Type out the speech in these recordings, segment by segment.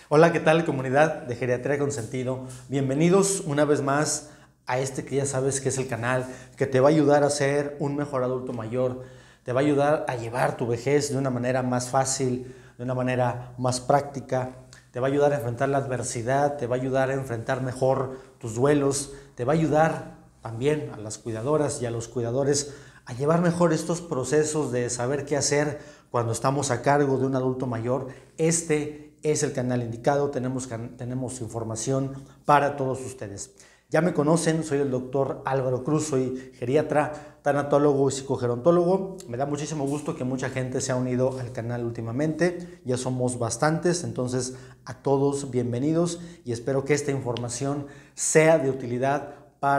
Hola, ¿qué tal, comunidad de Geriatría con Sentido? Bienvenidos una vez más a este que ya sabes que es el canal que te va a ayudar a ser un mejor adulto mayor, te va a ayudar a llevar tu vejez de una manera más fácil, de una manera más práctica, te va a ayudar a enfrentar la adversidad, te va a ayudar a enfrentar mejor tus duelos, te va a ayudar también a las cuidadoras y a los cuidadores a llevar mejor estos procesos de saber qué hacer cuando estamos a cargo de un adulto mayor. Este es el canal indicado, tenemos información para todos ustedes. Ya me conocen, soy el doctor Álvaro Cruz, soy geriatra, tanatólogo y psicogerontólogo. Me da muchísimo gusto que mucha gente se ha unido al canal últimamente, ya somos bastantes, entonces a todos bienvenidos y espero que esta información sea de utilidad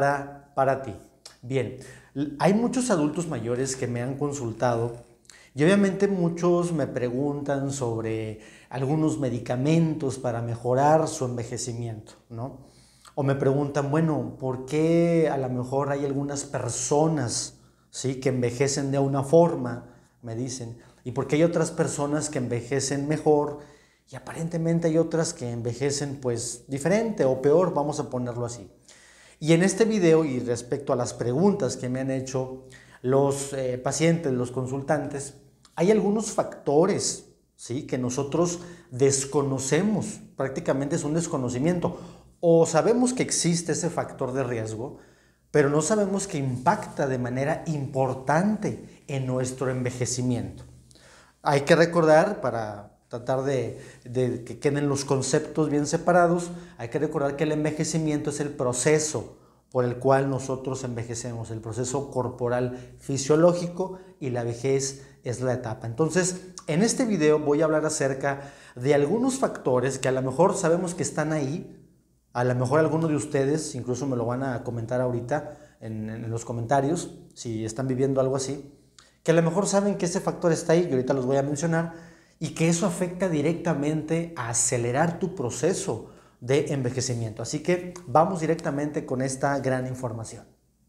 para ti. Bien, hay muchos adultos mayores que me han consultado y obviamente muchos me preguntan sobre algunos medicamentos para mejorar su envejecimiento, ¿no? O me preguntan, bueno, ¿por qué a lo mejor hay algunas personas, ¿sí?, que envejecen de una forma? Me dicen. ¿Y por qué hay otras personas que envejecen mejor y aparentemente hay otras que envejecen pues diferente o peor, vamos a ponerlo así? Y en este video, y respecto a las preguntas que me han hecho los pacientes, los consultantes, hay algunos factores, ¿sí?, que nosotros desconocemos, prácticamente es un desconocimiento. O sabemos que existe ese factor de riesgo, pero no sabemos que impacta de manera importante en nuestro envejecimiento. Hay que recordar, para tratar de que queden los conceptos bien separados, hay que recordar que el envejecimiento es el proceso por el cual nosotros envejecemos, el proceso corporal fisiológico, y la vejez es la etapa. Entonces, en este video voy a hablar acerca de algunos factores que a lo mejor sabemos que están ahí, a lo mejor algunos de ustedes incluso me lo van a comentar ahorita en los comentarios, si están viviendo algo así, que a lo mejor saben que ese factor está ahí, y ahorita los voy a mencionar, y que eso afecta directamente a acelerar tu proceso de envejecimiento. Así que vamos directamente con esta gran información.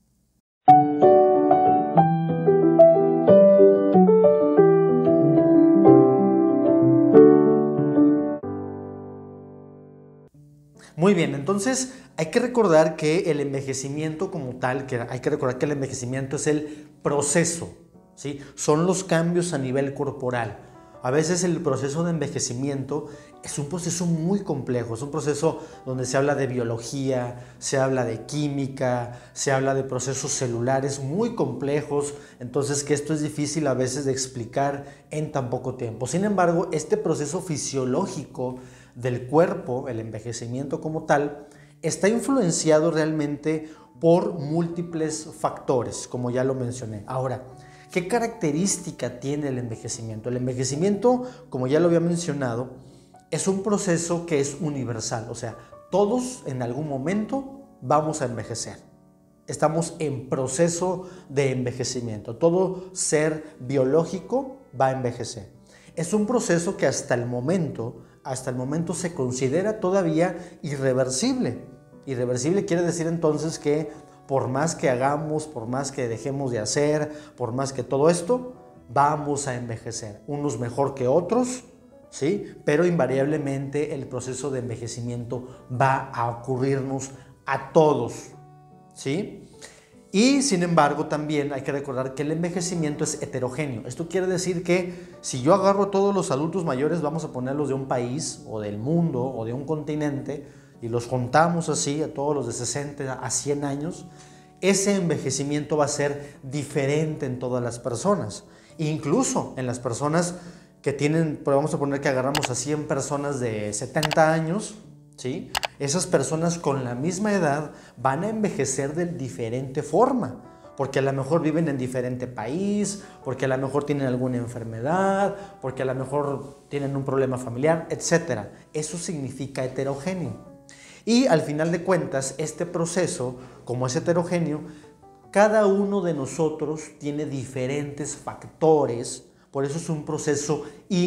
Muy bien, entonces hay que recordar que el envejecimiento como tal, hay que recordar que el envejecimiento es el proceso, ¿sí? Son los cambios a nivel corporal. A veces el proceso de envejecimiento es un proceso muy complejo, es un proceso donde se habla de biología, se habla de química, se habla de procesos celulares muy complejos, entonces que esto es difícil a veces de explicar en tan poco tiempo. Sin embargo, este proceso fisiológico del cuerpo, el envejecimiento como tal, está influenciado realmente por múltiples factores, como ya lo mencioné. Ahora, ¿qué característica tiene el envejecimiento? El envejecimiento, como ya lo había mencionado, es un proceso que es universal, o sea, todos en algún momento vamos a envejecer. Estamos en proceso de envejecimiento. Todo ser biológico va a envejecer. Es un proceso que hasta el momento se considera todavía irreversible. Irreversible quiere decir entonces que por más que hagamos, por más que dejemos de hacer, por más que todo esto, vamos a envejecer. Unos mejor que otros, ¿sí? Pero invariablemente el proceso de envejecimiento va a ocurrirnos a todos, ¿sí? Y sin embargo también hay que recordar que el envejecimiento es heterogéneo. Esto quiere decir que si yo agarro a todos los adultos mayores, vamos a ponerlos de un país o del mundo o de un continente, y los contamos así a todos los de 60 a 100 años, ese envejecimiento va a ser diferente en todas las personas. Incluso en las personas que tienen, vamos a poner que agarramos a 100 personas de 70 años, ¿sí? Esas personas con la misma edad van a envejecer de diferente forma, porque a lo mejor viven en diferente país, porque a lo mejor tienen alguna enfermedad, porque a lo mejor tienen un problema familiar, etc. Eso significa heterogéneo. Y al final de cuentas, este proceso, como es heterogéneo, cada uno de nosotros tiene diferentes factores, por eso es un proceso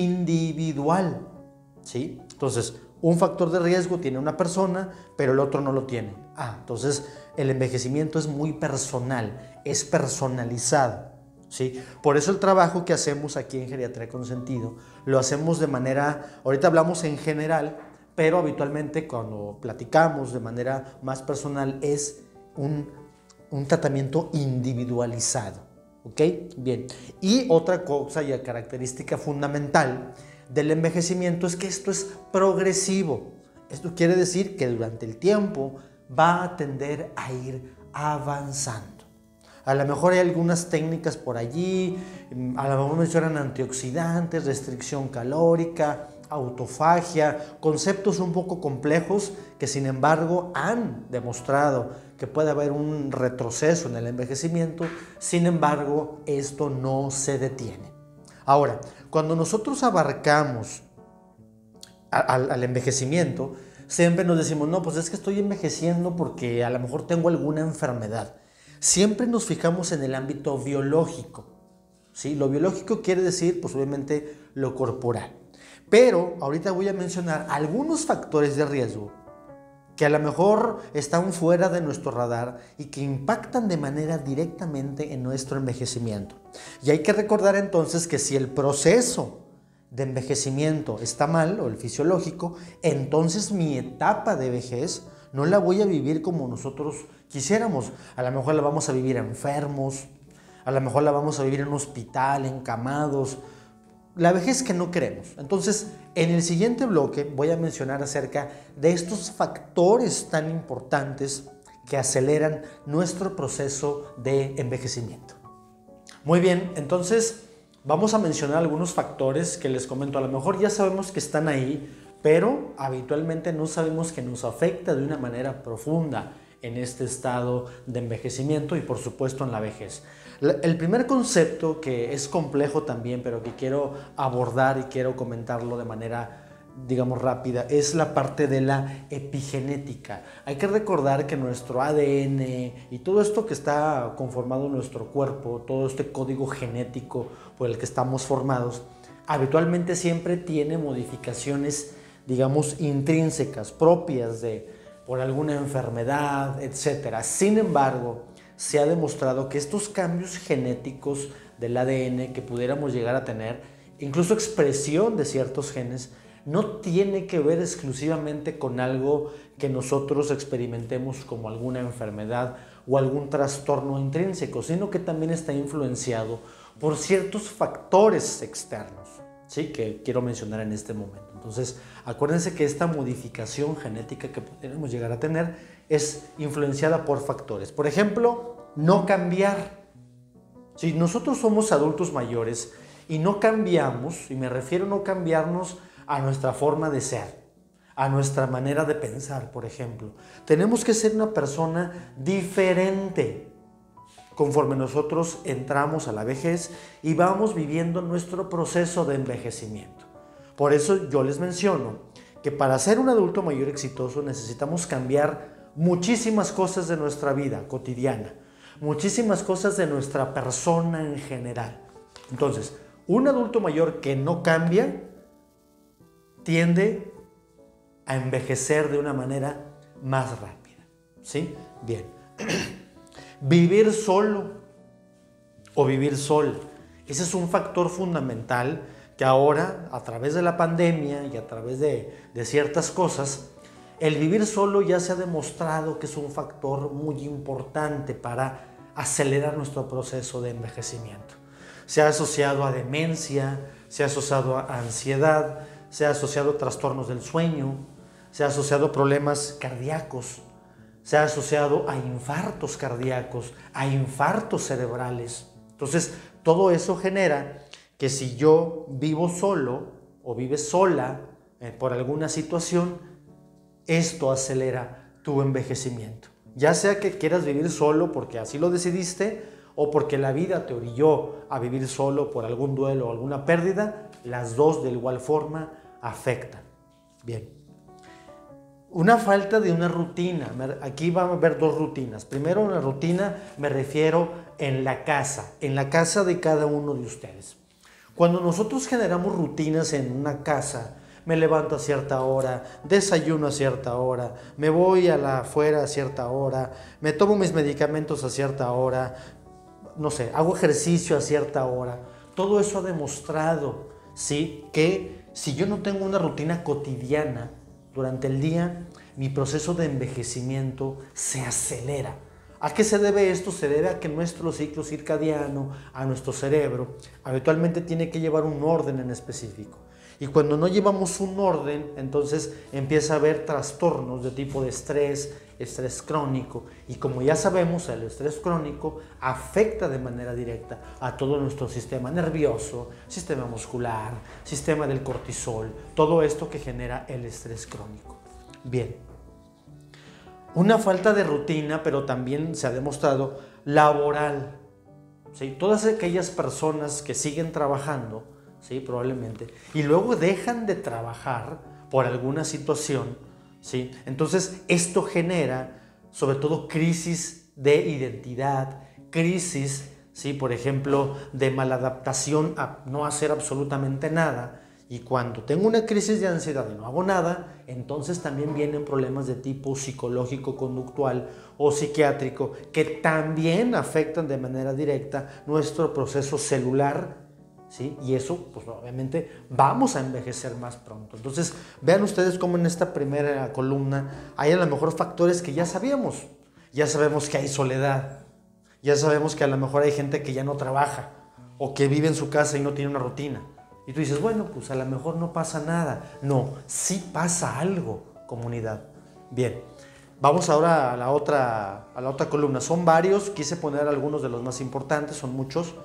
individual, ¿sí? Entonces, un factor de riesgo tiene una persona, pero el otro no lo tiene. Entonces el envejecimiento es muy personal, es personalizado, ¿sí? Por eso el trabajo que hacemos aquí en Geriatría con Sentido lo hacemos de manera, ahorita hablamos en general, pero habitualmente cuando platicamos de manera más personal es un tratamiento individualizado, ¿ok? Bien, y otra cosa y característica fundamental del envejecimiento es que esto es progresivo. Esto quiere decir que durante el tiempo va a tender a ir avanzando. A lo mejor hay algunas técnicas por allí, a lo mejor mencionan antioxidantes, restricción calórica, autofagia, conceptos un poco complejos que sin embargo han demostrado que puede haber un retroceso en el envejecimiento. Sin embargo, esto no se detiene. Ahora, cuando nosotros abarcamos al envejecimiento, siempre nos decimos, no, pues es que estoy envejeciendo porque a lo mejor tengo alguna enfermedad. Siempre nos fijamos en el ámbito biológico, ¿sí? Lo biológico quiere decir, pues obviamente, lo corporal. Pero ahorita voy a mencionar algunos factores de riesgo que a lo mejor están fuera de nuestro radar y que impactan de manera directamente en nuestro envejecimiento. Y hay que recordar entonces que si el proceso de envejecimiento está mal, o el fisiológico, entonces mi etapa de vejez no la voy a vivir como nosotros quisiéramos. A lo mejor la vamos a vivir enfermos, a lo mejor la vamos a vivir en un hospital, encamados. La vejez que no queremos. Entonces, en el siguiente bloque voy a mencionar acerca de estos factores tan importantes que aceleran nuestro proceso de envejecimiento. Muy bien, entonces vamos a mencionar algunos factores que les comento. A lo mejor ya sabemos que están ahí, pero habitualmente no sabemos que nos afecta de una manera profunda en este estado de envejecimiento y por supuesto en la vejez. El primer concepto, que es complejo también, pero que quiero abordar y quiero comentarlo de manera, digamos, rápida, es la parte de la epigenética. Hay que recordar que nuestro ADN y todo esto que está conformado en nuestro cuerpo, todo este código genético por el que estamos formados, habitualmente siempre tiene modificaciones, digamos, intrínsecas, propias por alguna enfermedad, etc. Sin embargo, se ha demostrado que estos cambios genéticos del ADN que pudiéramos llegar a tener, incluso expresión de ciertos genes, no tiene que ver exclusivamente con algo que nosotros experimentemos como alguna enfermedad o algún trastorno intrínseco, sino que también está influenciado por ciertos factores externos, ¿sí? Que quiero mencionar en este momento. Entonces, acuérdense que esta modificación genética que podemos llegar a tener es influenciada por factores. Por ejemplo, no cambiar. Si nosotros somos adultos mayores y no cambiamos, y me refiero a no cambiarnos a nuestra forma de ser, a nuestra manera de pensar, por ejemplo, tenemos que ser una persona diferente conforme nosotros entramos a la vejez y vamos viviendo nuestro proceso de envejecimiento. Por eso yo les menciono que para ser un adulto mayor exitoso necesitamos cambiar muchísimas cosas de nuestra vida cotidiana, muchísimas cosas de nuestra persona en general. Entonces, un adulto mayor que no cambia tiende a envejecer de una manera más rápida, ¿sí? Bien. Vivir solo o vivir sola. Ese es un factor fundamental que ahora, a través de la pandemia y a través de ciertas cosas, el vivir solo ya se ha demostrado que es un factor muy importante para acelerar nuestro proceso de envejecimiento. Se ha asociado a demencia, se ha asociado a ansiedad, se ha asociado a trastornos del sueño, se ha asociado a problemas cardíacos, se ha asociado a infartos cardíacos, a infartos cerebrales. Entonces, todo eso genera que si yo vivo solo o vives sola por alguna situación, esto acelera tu envejecimiento. Ya sea que quieras vivir solo porque así lo decidiste o porque la vida te orilló a vivir solo por algún duelo o alguna pérdida, las dos de igual forma afectan. Bien. Una falta de una rutina. Aquí van a haber dos rutinas. Primero, una rutina me refiero en la casa de cada uno de ustedes. Cuando nosotros generamos rutinas en una casa, me levanto a cierta hora, desayuno a cierta hora, me voy afuera a cierta hora, me tomo mis medicamentos a cierta hora, no sé, hago ejercicio a cierta hora. Todo eso ha demostrado, ¿sí?, que si yo no tengo una rutina cotidiana, durante el día, mi proceso de envejecimiento se acelera. ¿A qué se debe esto? Se debe a que nuestro ciclo circadiano, a nuestro cerebro, habitualmente tiene que llevar un orden en específico. Y cuando no llevamos un orden, entonces empieza a haber trastornos de tipo de estrés crónico. Y como ya sabemos, el estrés crónico afecta de manera directa a todo nuestro sistema nervioso, sistema muscular, sistema del cortisol, todo esto que genera el estrés crónico. Bien, una falta de rutina, pero también se ha demostrado laboral. ¿Sí? Todas aquellas personas que siguen trabajando, ¿sí? Probablemente, y luego dejan de trabajar por alguna situación, ¿sí? Entonces esto genera sobre todo crisis de identidad, crisis, ¿sí? Por ejemplo, de maladaptación a no hacer absolutamente nada. Y cuando tengo una crisis de ansiedad y no hago nada, entonces también vienen problemas de tipo psicológico, conductual o psiquiátrico que también afectan de manera directa nuestro proceso celular, ¿sí? Y eso, pues obviamente, vamos a envejecer más pronto. Entonces, vean ustedes cómo en esta primera columna hay a lo mejor factores que ya sabíamos. Ya sabemos que hay soledad, ya sabemos que a lo mejor hay gente que ya no trabaja o que vive en su casa y no tiene una rutina. Y tú dices, bueno, pues a lo mejor no pasa nada. No, sí pasa algo, comunidad. Bien, vamos ahora a la otra columna. Son varios, quise poner algunos de los más importantes, son muchos.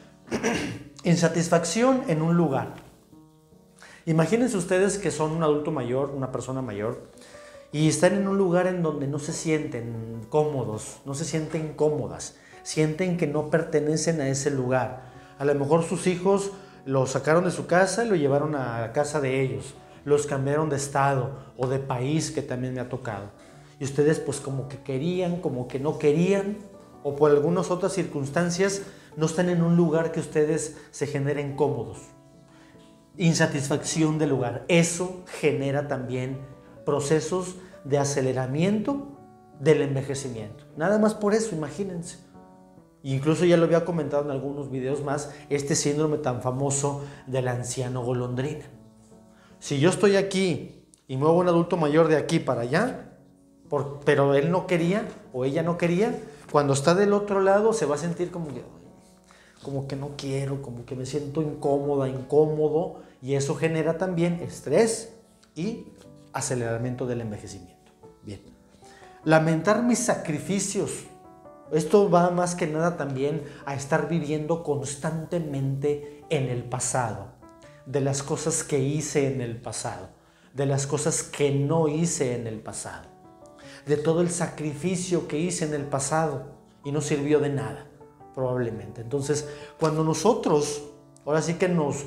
Insatisfacción en un lugar. Imagínense ustedes que son un adulto mayor, una persona mayor, y están en un lugar en donde no se sienten cómodos, no se sienten cómodas, sienten que no pertenecen a ese lugar. A lo mejor sus hijos los sacaron de su casa y lo llevaron a la casa de ellos, los cambiaron de estado o de país, que también me ha tocado. Y ustedes pues como que querían, como que no querían, o por algunas otras circunstancias no están en un lugar que ustedes se generen cómodos. Insatisfacción del lugar. Eso genera también procesos de aceleramiento del envejecimiento. Nada más por eso, imagínense. Incluso ya lo había comentado en algunos videos más, este síndrome tan famoso del anciano golondrina. Si yo estoy aquí y muevo un adulto mayor de aquí para allá, pero él no quería o ella no quería, cuando está del otro lado se va a sentir como que no quiero, como que me siento incómoda, incómodo, y eso genera también estrés y aceleramiento del envejecimiento. Bien. Lamentar mis sacrificios. Esto va más que nada también a estar viviendo constantemente en el pasado, de las cosas que hice en el pasado, de las cosas que no hice en el pasado, de todo el sacrificio que hice en el pasado y no sirvió de nada, probablemente. Entonces, cuando nosotros, ahora sí que nos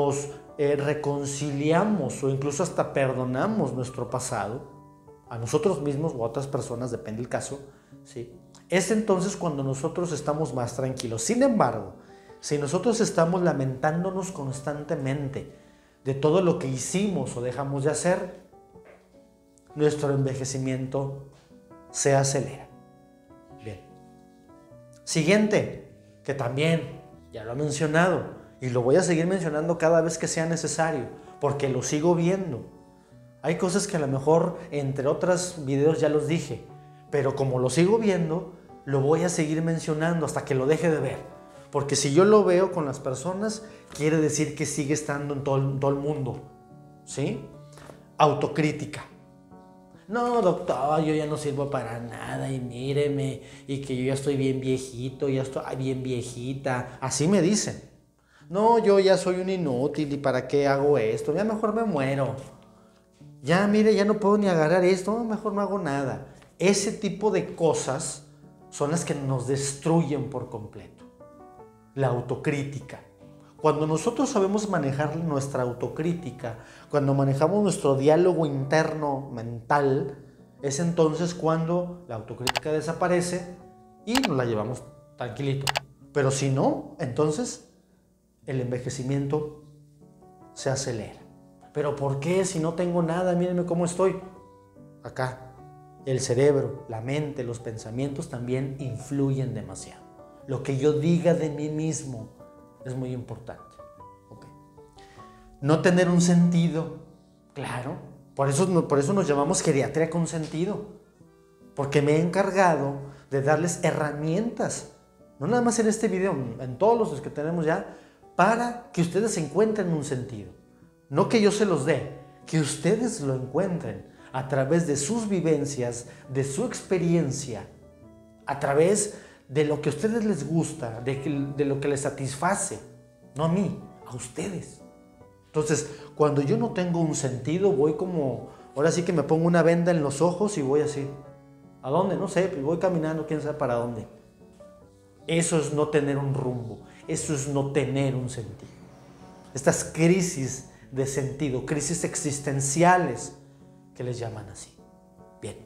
reconciliamos o incluso hasta perdonamos nuestro pasado, a nosotros mismos o a otras personas, depende del caso, ¿sí? Es entonces cuando nosotros estamos más tranquilos. Sin embargo, si nosotros estamos lamentándonos constantemente de todo lo que hicimos o dejamos de hacer, nuestro envejecimiento se acelera. Bien. Siguiente, que también ya lo he mencionado y lo voy a seguir mencionando cada vez que sea necesario, porque lo sigo viendo. Hay cosas que a lo mejor, entre otros videos ya los dije, pero como lo sigo viendo, lo voy a seguir mencionando hasta que lo deje de ver. Porque si yo lo veo con las personas, quiere decir que sigue estando en todo el mundo. ¿Sí? Autocrítica. No, doctor, yo ya no sirvo para nada y míreme, y que yo ya estoy bien viejito, ya estoy bien viejita. Así me dicen. No, yo ya soy un inútil y ¿para qué hago esto? Ya mejor me muero. Ya, mire, ya no puedo ni agarrar esto, no, mejor no hago nada. Ese tipo de cosas son las que nos destruyen por completo. La autocrítica. Cuando nosotros sabemos manejar nuestra autocrítica, cuando manejamos nuestro diálogo interno mental, es entonces cuando la autocrítica desaparece y nos la llevamos tranquilito. Pero si no, entonces el envejecimiento se acelera. ¿Pero por qué? Si no tengo nada, mírenme cómo estoy. Acá. El cerebro, la mente, los pensamientos también influyen demasiado. Lo que yo diga de mí mismo es muy importante. Okay. No tener un sentido, claro. Por eso nos llamamos geriatría con sentido, porque me he encargado de darles herramientas, no nada más en este video, en todos los que tenemos ya, para que ustedes encuentren un sentido. No que yo se los dé, que ustedes lo encuentren a través de sus vivencias, de su experiencia, a través de lo que a ustedes les gusta, de lo que les satisface, no a mí, a ustedes. Entonces, cuando yo no tengo un sentido, voy como, ahora sí que me pongo una venda en los ojos y voy así. ¿A dónde? No sé, pues voy caminando, quién sabe para dónde. Eso es no tener un rumbo, eso es no tener un sentido. Estas crisis de sentido, crisis existenciales, que les llaman así. Bien.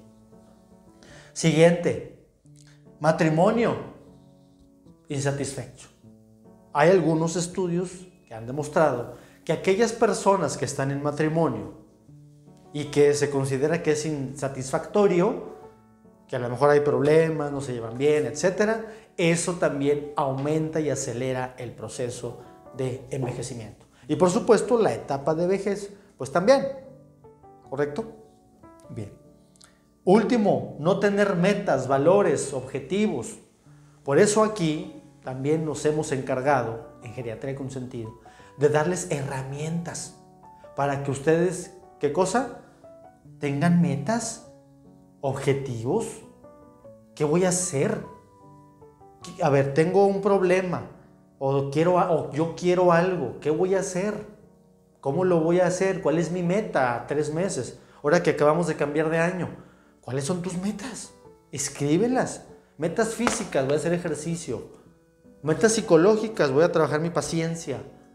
Siguiente, matrimonio insatisfecho. Hay algunos estudios que han demostrado que aquellas personas que están en matrimonio y que se considera que es insatisfactorio, que a lo mejor hay problemas, no se llevan bien, etcétera, eso también aumenta y acelera el proceso de envejecimiento. Y por supuesto, la etapa de vejez, pues también, ¿correcto? Bien. Último, no tener metas, valores, objetivos. Por eso aquí también nos hemos encargado, en Geriatría con Sentido, de darles herramientas para que ustedes, ¿qué cosa? Tengan metas, objetivos. ¿Qué voy a hacer? A ver, tengo un problema o yo quiero algo. ¿Qué voy a hacer? ¿Cómo lo voy a hacer? ¿Cuál es mi meta a 3 meses? Ahora que acabamos de cambiar de año, ¿cuáles son tus metas? Escríbelas. Metas físicas, voy a hacer ejercicio. Metas psicológicas, voy a trabajar mi paciencia.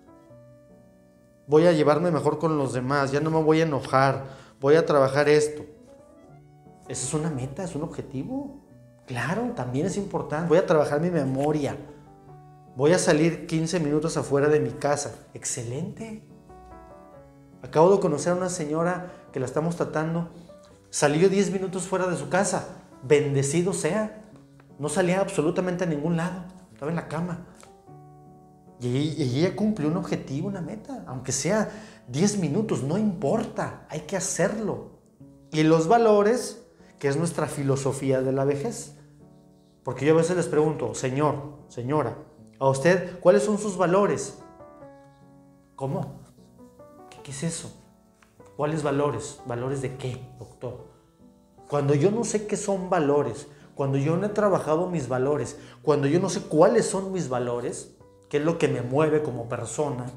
Voy a llevarme mejor con los demás, ya no me voy a enojar, voy a trabajar esto. Esa es una meta, es un objetivo. Claro, también es importante. Voy a trabajar mi memoria. Voy a salir 15 minutos afuera de mi casa. Excelente. Acabo de conocer a una señora que la estamos tratando. Salió 10 minutos fuera de su casa. Bendecido sea. No salía absolutamente a ningún lado. Estaba en la cama. Y ella cumplió un objetivo, una meta. Aunque sea 10 minutos, no importa. Hay que hacerlo. Y los valores, que es nuestra filosofía de la vejez. Porque yo a veces les pregunto, señor, señora, a usted, ¿cuáles son sus valores? ¿Cómo? ¿Qué es eso? ¿Cuáles valores? ¿Valores de qué, doctor? Cuando yo no sé qué son valores, cuando yo no he trabajado mis valores, cuando yo no sé cuáles son mis valores, qué es lo que me mueve como persona,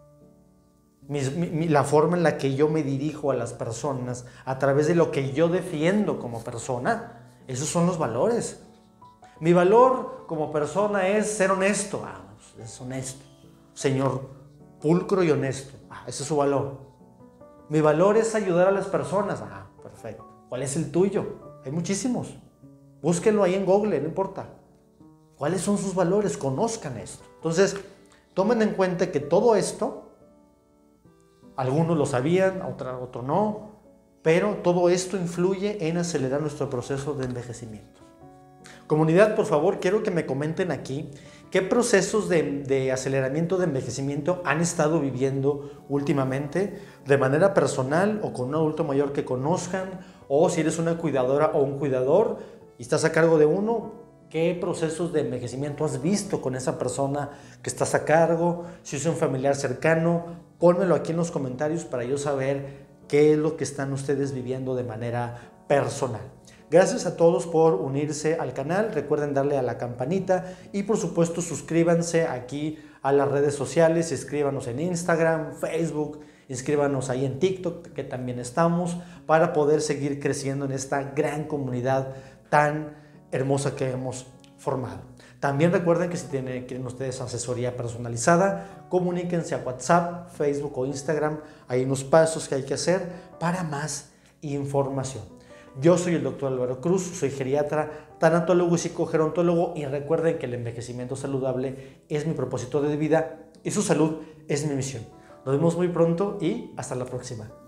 la forma en la que yo me dirijo a las personas, a través de lo que yo defiendo como persona, esos son los valores. Mi valor como persona es ser honesto. Es honesto. Señor, pulcro y honesto. Ese es su valor. Mi valor es ayudar a las personas. Perfecto. ¿Cuál es el tuyo? Hay muchísimos. Búsquenlo ahí en Google, no importa. ¿Cuáles son sus valores? Conozcan esto. Entonces, tomen en cuenta que todo esto, algunos lo sabían, otros no, pero todo esto influye en acelerar nuestro proceso de envejecimiento. Comunidad, por favor, quiero que me comenten aquí qué procesos de aceleramiento de envejecimiento han estado viviendo últimamente de manera personal o con un adulto mayor que conozcan, o si eres una cuidadora o un cuidador y estás a cargo de uno, qué procesos de envejecimiento has visto con esa persona que estás a cargo. Si es un familiar cercano, pónmelo aquí en los comentarios para yo saber qué es lo que están ustedes viviendo de manera personal. Gracias a todos por unirse al canal. Recuerden darle a la campanita y por supuesto suscríbanse aquí a las redes sociales. Inscríbanos en Instagram, Facebook, inscríbanos ahí en TikTok, que también estamos, para poder seguir creciendo en esta gran comunidad tan hermosa que hemos formado. También recuerden que si quieren ustedes asesoría personalizada, comuníquense a WhatsApp, Facebook o Instagram. Hay unos pasos que hay que hacer para más información. Yo soy el doctor Álvaro Cruz, soy geriatra, tanatólogo y psicogerontólogo, y recuerden que el envejecimiento saludable es mi propósito de vida y su salud es mi misión. Nos vemos muy pronto y hasta la próxima.